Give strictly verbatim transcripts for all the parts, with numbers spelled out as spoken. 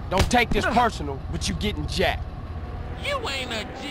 Don't take this personal, but you getting jacked. You ain't a G.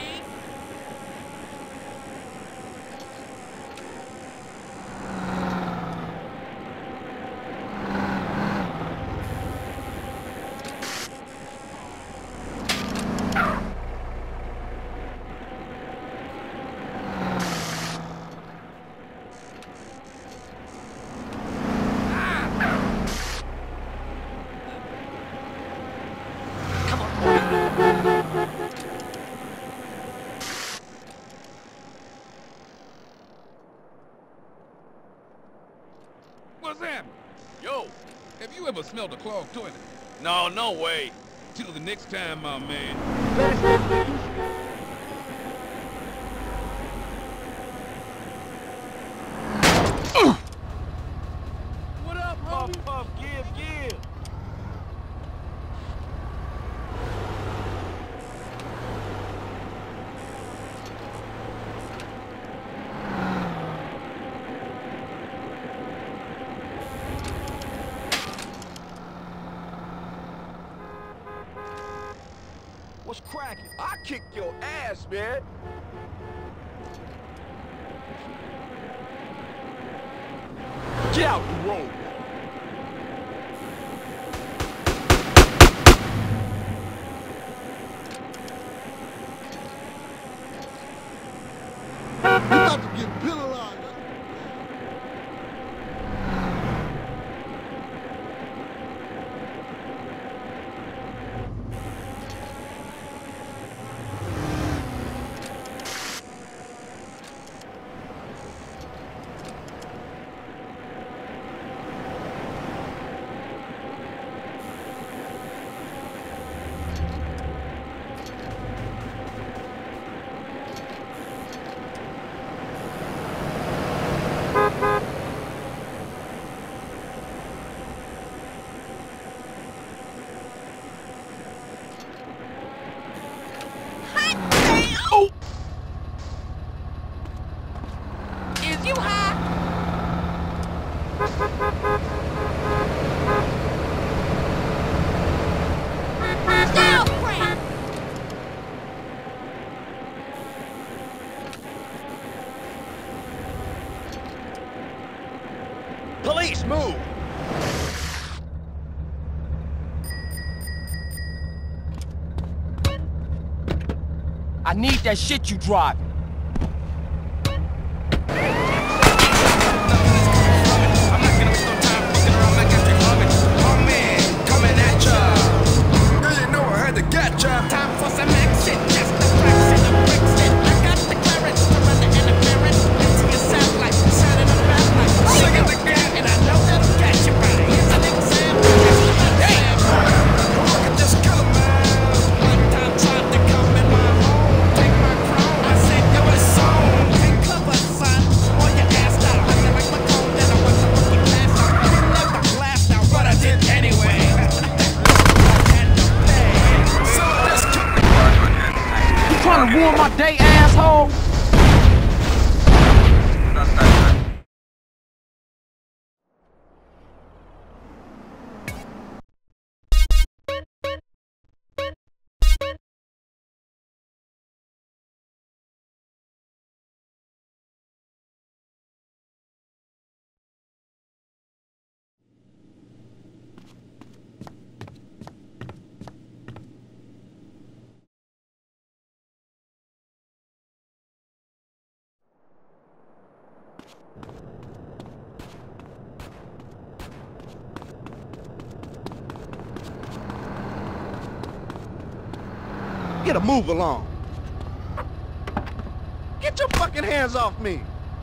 What's happening? Yo, have you ever smelled a clogged toilet? No, no way. Till the next time, my man. What up, homie? Puff, puff, give, give. What's cracking? I kick your ass, man. Get out the road. You about to get penalized. Oh! Is you high? Girlfriend! Police, move! I need that shit you driving. I'm not gonna waste no time fucking around like I take loving. Oh man, coming at ya. Girl, you know I had to get ya. Time for some action, just the cracks in the bricks. I got the clearance to run the interference into your satellite, shining a bad light. Look at the gap, and I know that'll catch you right. Here's an example. Hey, Look at this killer, man. one time tried to come in my home, take my crown. I said it was on. Take cover, son, or your ass out. I never like my cone, then I was a rookie pass out. Didn't let the blast out, but I did anyway. So this killer. You trying to ruin my day, asshole? Get a move along. Get your fucking hands off me.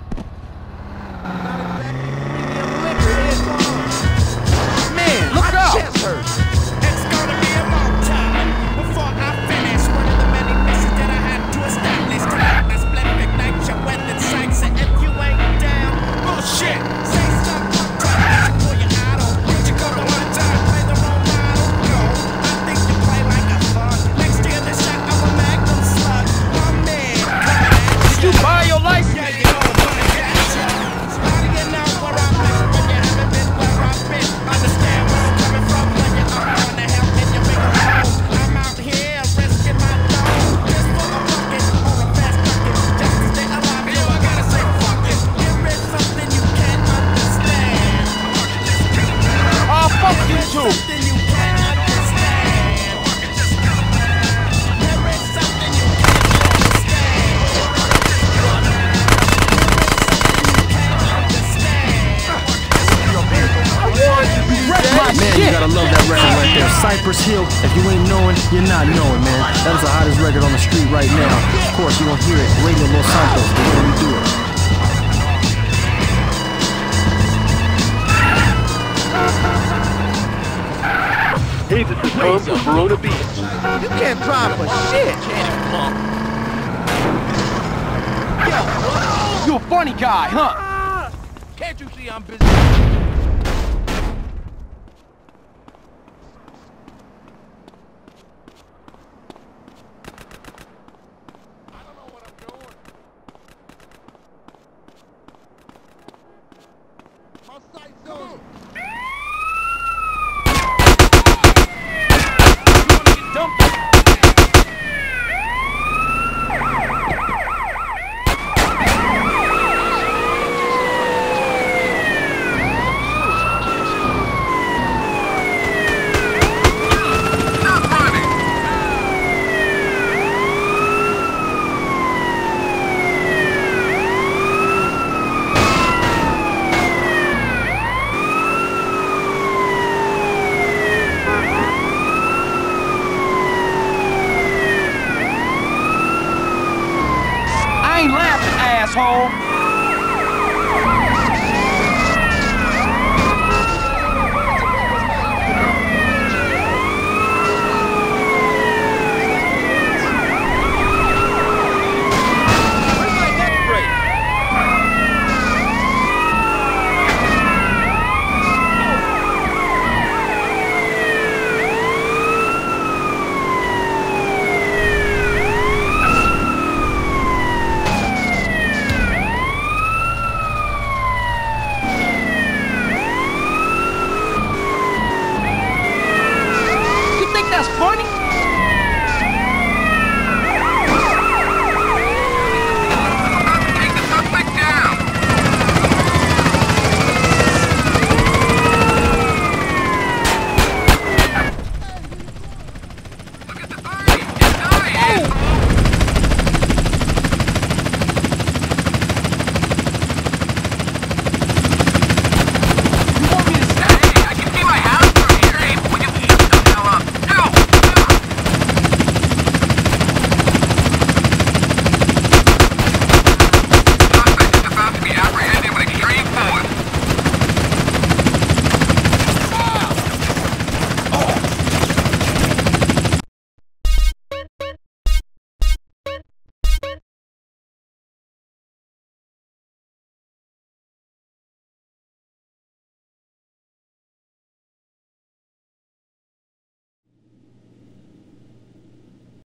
Man, Look my out. chest hurts. It's gonna be a long time before I finish one of the many missions that I had to establish. Tonight, I split ignite your weapon sights, and if you ain't down, bullshit. Say something, try to pull your idol. Did you go to one time, play the role model? No, I think you play like a thug. Next year, the shot of a magnum slug. My man, coming at Did you buy your life? yeah, you know I'm gonna get ya. Starting Cypress Hill. If you ain't knowing, you're not knowing, man. That is the hottest record on the street right now. Of course, you won't hear it. Radio Los Santos, the way we do it. Hey, this is Tom from Verona Beach. You can't drive for shit. You a funny guy, huh? Can't you see I'm busy? My sight's on. I ain't laughing, asshole.